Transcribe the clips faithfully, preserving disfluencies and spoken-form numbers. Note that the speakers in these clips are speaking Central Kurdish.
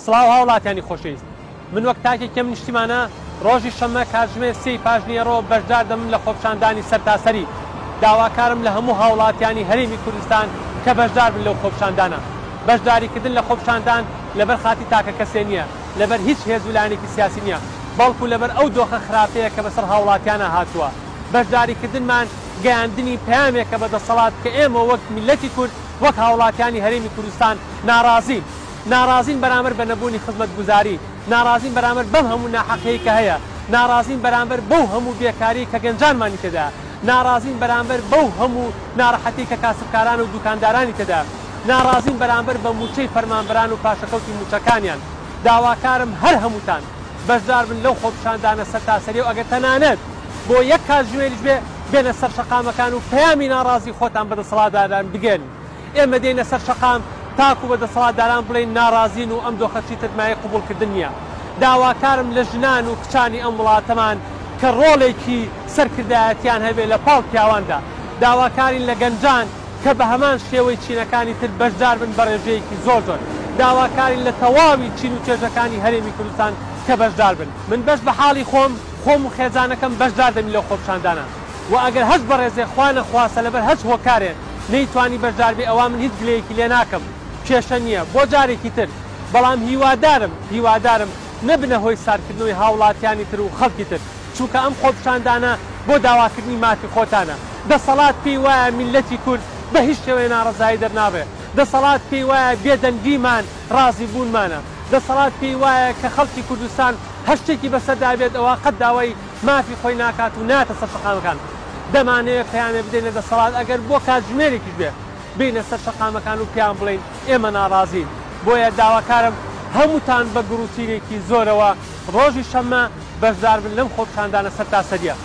سڵاو هاوڵاتیانی خۆشەویست، من وەک تاکێکم نیشتیمانە ڕۆژی شەممە کاتژمێ سێی پاژنیەڕۆ بەشدار دەمن لە خۆپیشاندانی سەرتاسەری. داواکارم لە هەموو هاوڵاتیانی هەرێمی کوردستان کە بەشدار بن لەو خۆپیشاندانە. بەشداریکردن لە خۆپیشاندان لەبەر خاتی تاکە کەسێ نییە، لەبەر هیچ هێز و لایەنێکی سیاسی نییە، بەڵکو لەبەر ئەو دۆخە خراپەیە کە بەسەر هاوڵاتیانە هاتووە. بەشداریکردنمان گەیاندنی پەیامێکە بەدەسەڵات کە ئێمە وەک میلەتی کورد وەک هاوڵاتیانی هەرێمی کوردستان ناڕازین. ناڕازین بەرامبەر بە نەبوونی خزمەتگوزاری، ناڕازین بەرامبەر بەم هەموو ناحەقەیە کە هەیە، ناڕازین بەرامبەر بەو هەموو بێکاری کە گەنجانمانی تێدا، ناڕازین بەرامبەر بەو هەموو ناڕەحەتی کە کاسبکاران و دوکاندارانی تێدا، ناڕازین بەرامبەر بە موچەی فەرمانبەران و پاشەکەوتی موچەکانیان. داواکارم هەر هەمووتان بەشدار بن لەو خۆپیشاندانە سەرتاسەری و ئەگەر تەنانەت بۆ یەک کاتژمێریش بێ بێنە سەر شەقامەکان و پەیامی ناڕازی خۆتان بەدەسەڵاتداران بگەن. ئێمە دێنە سەر شەقام تاکو بەدەسەڵاتداران بڵێن ناڕازین و ئەم دۆخەچی ترمایە قبولکردن نییە. داواکارم لە ژنان و کچانی ئەم وڵاتەمان کە ڕۆڵێکی سەرکردایەتیان هەبێت لە پاڵ پیاواندا، داواکارین لە گەنجان کە بە هەمان شێوەی چینەکانی تر بەشدار بن بە ڕێژەیەکی زۆر زۆر، داواکارین لە تەواوی چین و چێژەکانی هەرێمی کوردستان کە بەشدار بن. من بەش بە حاڵی خۆم خۆم و خێزانەکەم بەشدار دەمی لەو خۆپیشاندانە و ئەگەر هەست بە ڕێزێ خوا نەخواسە لەبەر هەست هۆکارێ نەیتوانی بەشدار بێ ئەوە من هیچ گلەیەکی لێ ناکەم، کێشە نییە بۆ جارێکی تر، بەڵام هیوادارم هیوادارم نەبنە هۆی ساردکردنەوەی هاوڵاتیانی تر و خەڵکی تر، چونکە ئەم خۆپیشاندانە بۆ داواکردنی مافی خۆتانە. دەسەڵات پێی وایە میلەتی کورد بە هیچ شێوەیە ناڕەزایی دەرناڕێ، دەسەڵات پێی وایە بێدەنگیمان ڕازی بوونمانە، دەسەڵات پێی وایە کە خەڵکی کوردستان هەر شتێکی بەسەردا بێت ئەوە قەت داوای مافی خۆی ناکات و ناتە سەر شەقامەکان. دەمانەوێت پەیامێ بدەینە دەسەڵات ئەگەر بۆ کاتژمێرێکیش بێ بینە سەر شەقامەکان و پێیان بڵێن ئێمە ناڕازین. بۆیە داواکارم هەمووتان بە گروتیرێکی زۆرەوە ڕۆژی شەممە بەشدار بن لەم خۆپیشاندانە سەرتاسەریە.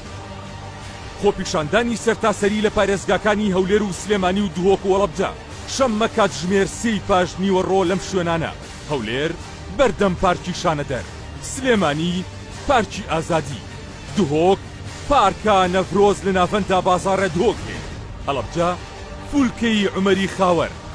خۆپیشاندانی سەرتاسەری لە پارێزگاکانی هەولێر و سلێمانی و دووهۆک و وەڵەبجە شەممە کاتژمێر سێی پاش نیوەڕۆ لەم شوێنانە. هەولێر بەردەم پارکی شانەدەر، سلێمانی پارکی ئازادی، دووهۆک پارکە نەڤرۆز لە ناوەندە بازاڕە دووهۆکێ، هەڵەبجە فولکەی عومەری خاوەر.